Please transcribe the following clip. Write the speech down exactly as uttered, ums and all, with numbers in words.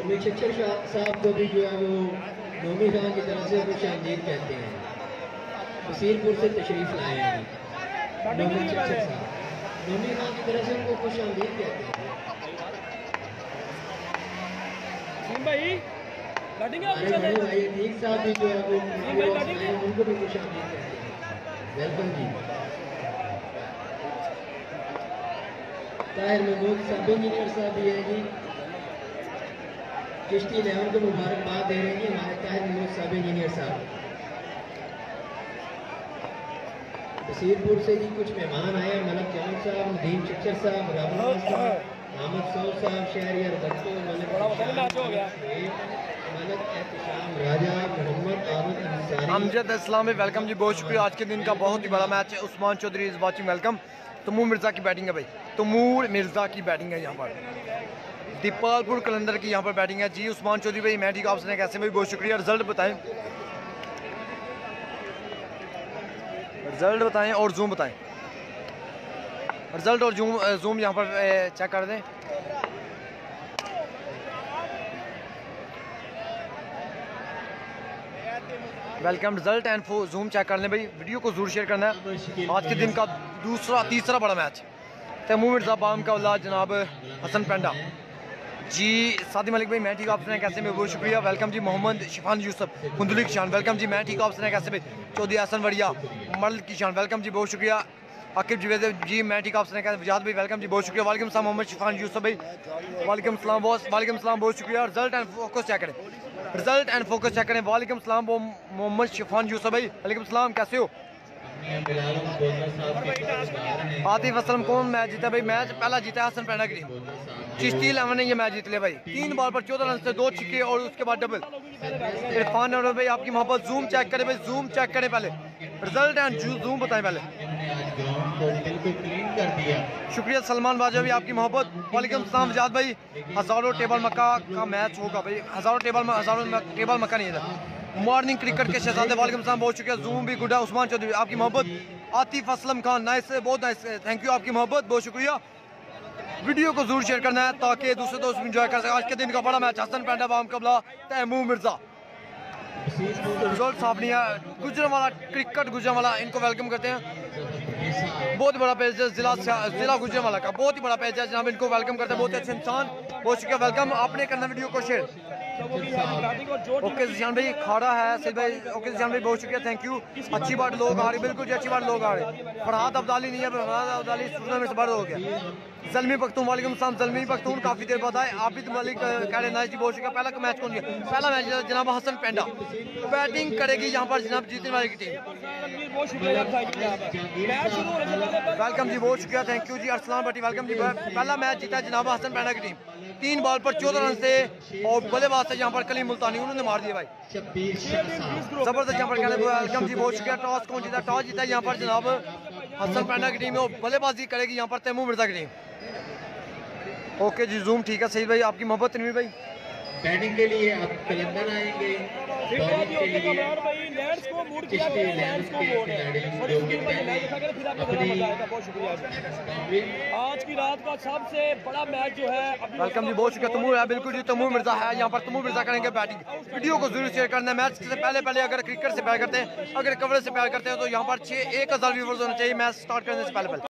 नोमी चच्चर साहब को भी जो है वो नोमी खान की तरफ से खुश आमदीद कहते हैं। वसीरपुर से तशरीफ लाए हैं नोमी चच्चर साहब, नोमी खान की तरफ से उनको खुश आमदीद कहते हैं। भाई बैटिंग भाई भाई अतीक साहब भी जो है वो उनको भी खुश आमदीद कहते हैं। वेलकम जी। ताहिर महमूद सब इंजीनियर साहब भी है जी, चिश्ती इलेवन को मुबारकबाद दे रहे हैं हमारे ताहिर महमूद सब इंजीनियर साहब। बसीरपुर से जी कुछ मेहमान आए हैं, मलक जमीन साहब, नदीम चच्चर साहब, राबुल साहब, मोहम्मद सऊद साहब, शहरियार बच्चों, मलक एहतशाम राजा, मोहम्मद आबिद अंसारी, अमजद इस्लाम में वेलकम जी, बहुत शुक्रिया। आज के दिन का बहुत ही बड़ा मैच है। Usman Chaudhry is watching, welcome. Taimur Mirza की बैटिंग है भाई, तमूर मिर्ज़ा की बैटिंग है यहाँ पर। दीपालपुर कलंदर की यहाँ पर बैटिंग है जी। उस्मान चौधरी भाई मैं ठीक, आपसे कैसे भाई, बहुत शुक्रिया। रिजल्ट बताएं, रिजल्ट बताएं और जूम बताएं, रिजल्ट और जूम जूम यहाँ पर चेक कर दें। Welcome, result and zoom check कर लें भाई। वीडियो को जरूर शेयर करना है। आज के दिन का दूसरा तीसरा बड़ा मैच। तैमूर मिर्ज़ा बाम का औलाद जनाब हसन पेंडा जी। सादी मलिक भाई मैं ठीक, आपसे कैसे में, बहुत शुक्रिया। वेलकम जी। मोहम्मद शिफान यूसुफ कुंदली की शान, वेलकम जी। मैं ठीक, आपसे कैसे में। चौधरी हसन वड़िया मर्ल की शान, वेलकम जी, बहुत शुक्रिया। आकिब जवेद जी मैं ठीक, आपसे कैसे। वजाद भाई वेलकम जी, बहुत शुक्रिया। वालेकुम सलाम मोहम्मद शिफान यूसुफ भाई, वालेकुम सलाम बॉस, वालेकुम सलाम, बहुत शुक्रिया। रिजल्ट एंड फोकस चेक करें, रिजल्ट एंड फोकस चेक करें। वालेकुम सलाम मोहम्मद शिफान यूसुफ भाई, वालेकुम सलाम, कैसे हो। आतिफ असलम कौन मैच जीता भाई, मैच पहला जीता हसन पेंडा की टीम। चिश्ती इलेवन ने ये मैच जीत लिया भाई, तीन बॉल पर चौदह रन से दो छिक्के और उसके बाद डबल। इरफान और भाई आपकी मोहब्बत, जूम चेक करें भाई, जूम चेक करें पहले, रिजल्ट एंड जूम बताएं पहले। शुक्रिया सलमान बाजा भी आपकी मोहब्बत, वालेकुम सलाम वजाद भाई। हजारों टेबल मक्का का मैच होगा भाई, हजारों टेबल हजारों टेबल मक्का नहीं है। मॉर्निंग क्रिकेट के शहजादे, वालेकुम सलाम, बहुत शुक्रिया। जूम भी गुड है। उस्मान चौधरी आपकी मोहब्बत। आतिफ असलम खान नाइस, बहुत नाइस, थैंक यू, आपकी मोहब्बत, बहुत शुक्रिया। वीडियो को जरूर शेयर करना है ताकि दूसरे दोस्त भी इंजॉय कर सकें। आज के दिन का बड़ा मैच, हसन पेंडा बाम कबला तैमूर मिर्ज़ा। रिजल्ट साफ नहीं है। गुजरांवाला क्रिकेट गुजरांवाला, इनको वेलकम करते हैं। बहुत बड़ा पेज है जिला जिला गुजरांवाला का, बहुत ही बड़ा पेज है जनाब, इनको वेलकम करते हैं। बहुत अच्छे इंसान, बहुत शुक्रिया, वेलकम। आपने करना वीडियो को शेयर। ओके जिशान भाई खाड़ा है सिल भाई, ओके जिशान भाई बहुत शुक्रिया, थैंक यू। अच्छी बात लोग आ रहे, बिल्कुल जी अच्छी बात लोग आ रहे। फरहाद अब्दाली नहीं है, फरहाद अब्दाली टूर्नामेंट से बाहर हो गया। जलमी पख्तून, वालेकुम सलाम जलमी पख्तून, काफी देर बाद आए। आबिद मलिक कह रहे नाइस जी, बहुत शुक्रिया। पहला मैच कौन गया, पहला मैच जनाब हसन पेंडा। बैटिंग करेगी यहाँ पर जनाब जीतने वाली की टीम। वेलकम जी, बहुत शुक्रिया, thank you ji. Arsalan Bhatti welcome ji. पहला मैच जीता है जनाब हसन पेंडा की टीम, तीन बॉल पर चौदह रन से, और बल्लेबाज से यहाँ पर कलीम मुल्तानी, उन्होंने मार दिया भाई, जबरदस्त यहाँ पर कहने। वेलकम जी, बहुत शुक्रिया। टॉस कौन जीता, टॉस जीता है यहाँ पर जनाब हसन पेंडा की टीम है, और बल्लेबाजी करेगी यहाँ पर तैमूर मिर्ज़ा की टीम। ओके जी, जूम ठीक है सही भाई, आपकी मोहब्बत तनवीर भाई। बैटिंग के लिए आप कलंदर आएंगे, बॉलिंग के लिए आज की रात का सबसे बड़ा मैच जो है। वेलकम जी, बहुत शुक्रिया। तमूर है, बिल्कुल जी तमूर मिर्ज़ा है यहाँ पर, तमूर मिर्ज़ा करेंगे बैटिंग। वीडियो को जरूर शेयर करना है। मैच से पहले पहले अगर क्रिकेट से प्यार करते हैं, अगर कवरेज से प्यार करते हैं तो यहाँ पर छः एक हज़ार व्यूवर्स होने चाहिए मैच स्टार्ट करने से पहले पहले।